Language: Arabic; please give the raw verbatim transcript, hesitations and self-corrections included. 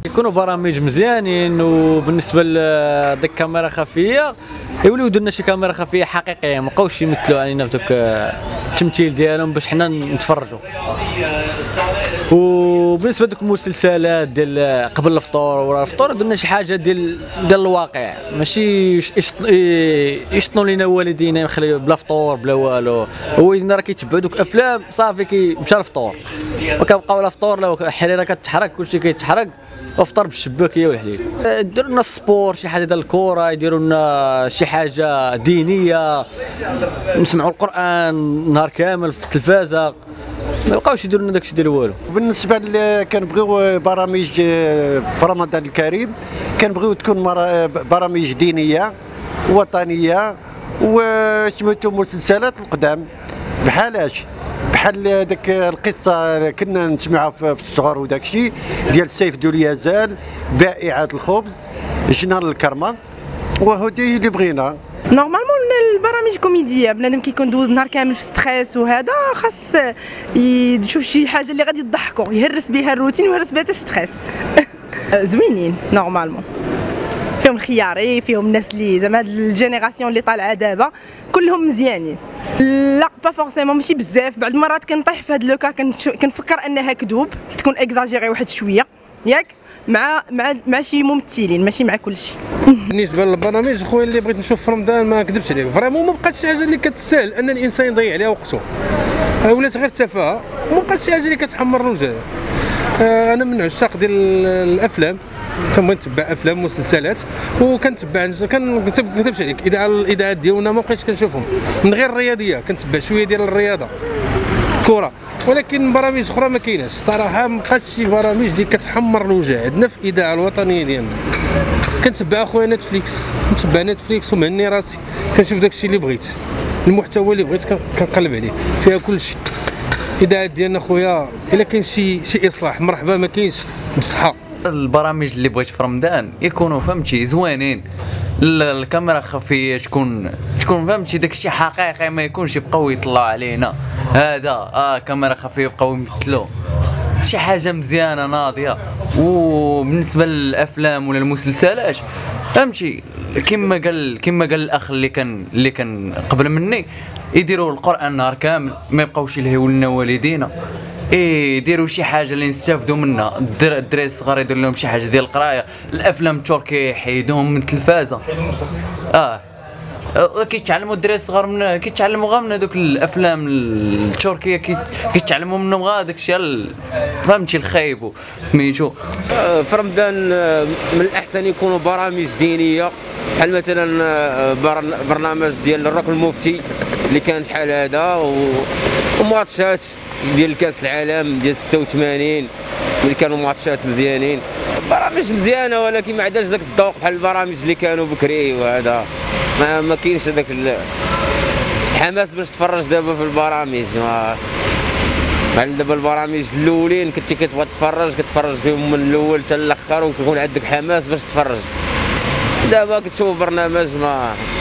يكونوا برامج مزيانين، وبالنسبه لديك كاميرا خفيه يوليو يديروا لنا شي كاميرا خفيه حقيقيه، ما بقاوش يمثلوا علينا في دوك التمثيل ديالهم باش حنا نتفرجوا. وبالنسبه لدوك المسلسلات ديال قبل الفطور ورا الفطور درنا شي حاجه ديال ديال الواقع، ماشي يشطنوا لينا والدينا يخليو بلا فطور بلا والو. هو راه كيتبعوا دوك افلام صافي كيمشى الفطور وكنبقاو لا فطور لا حريره كتحرك كلشي كيتحرك وفطر بالشباكيه والحليب. يديروا لنا السبور شي حاجه ديال الكره، يديروا لنا شي حاجه دينيه، نسمعوا القران نهار كامل في التلفازه، ما بقاوش يديروا لنا داكشي ديال والو. بالنسبه كنبغيو برامج في رمضان الكريم، كنبغيو تكون برامج دينيه وطنيه وسميتو مسلسلات القدام بحالاش بحال داك القصه كنا نسمعها في الصغر وداك الشيء ديال السيف ذو اليزال، بائعه الخبز، جنان الكرمه، وهذه اللي بغينا. نورمالمون البرامج كوميديه بنادم كيكون دوز نهار كامل في ستريس وهذا خاص يشوف شي حاجه اللي غادي تضحكو يهرس بها الروتين ويهرس بها ستريس. زوينين نورمالمون، فيهم الخياري، فيهم الناس اللي زعما هاد الجينيراسيون اللي طالعه دابا كلهم مزيانين. لا با فورسيمون ماشي بزاف، بعض المرات كنطيح في هاد لوكا كنفكر انها كذوب تكون اكزاجيري واحد شويه ياك مع مع مع شي ممثلين ماشي مع كلشي. بالنسبه للبرامج خويا اللي بغيت نشوف في رمضان ما نكذبش عليك فريمون ما بقاتش شي حاجه اللي كتسهل ان الانسان يضيع عليها وقته، ولات غير تفاهه وما بقاتش شي حاجه اللي كتحمر الوجه. انا من عشاق ديال الافلام، كنبغي نتبع افلام ومسلسلات وكنتبع كنكذبش عليك اذاعه الاذاعات ديالنا ما بقيتش كنشوفهم من غير الرياضيه، كنتبع شويه ديال الرياضه كره، ولكن برامج اخرى ما كايناش صراحه. ما بقاتش شي برامج اللي كتحمر الوجه عندنا في الاذاعه الوطنيه ديالنا. كنتبع اخويا نتفليكس، كنتبع نتفليكس ومهني راسي كنشوف داكشي اللي بغيت، المحتوى اللي بغيت كنقلب عليه، فيها كلشي. الاذاعات ديالنا خويا الا كاين شي شي اصلاح مرحبا، ما كاينش بصحه. البرامج اللي بغيت في رمضان يكونوا فهمتي زوينين، الكاميرا خفيه، تكون تكون فهمتي داكشي حقيقي، ما يكونش يبقاو يطلعوا علينا هذا اه كاميرا خفيه يبقاو يمثلوا شي حاجه مزيانه ناضيه. وبالنسبه للافلام ولا المسلسلات فهمتي كما قال كما قال الاخ اللي كان اللي كان قبل مني، يديروا القران نهار كامل، ما يبقاوش يلهيو لنا والدينا، ايه يديروا شي حاجه اللي نستافدوا منها. الدراري الصغار يدير لهم شي حاجه ديال القرايه، الافلام التركيه يحيدوهم من التلفازه. اه كيتعلموا الدراري الصغار من كيتعلموا غير من هذوك الافلام التركيه، كيتعلموا منهم غير داك الشيء فهمتي الخايب سميتو. في رمضان من الاحسن يكونوا برامج دينيه، بحال مثلا برنامج ديال الركن المفتي اللي كان شحال هذا، وماتشات ديال كاس العالم ديال ستة وثمانين اللي كانوا ماتشات مزيانين. برامج مزيانه ولكن ما عندهاش ذاك الذوق بحال البرامج اللي كانوا بكري، وهذا ما, ما كاينش هذاك الحماس باش تفرج دابا في البرامج. ما بحال دابا البرامج الاولين كنتي كتبغي تفرج كتفرج فيهم من الاول حتى الاخر وكيكون عندك حماس باش تفرج. دابا كتشوف برنامج ما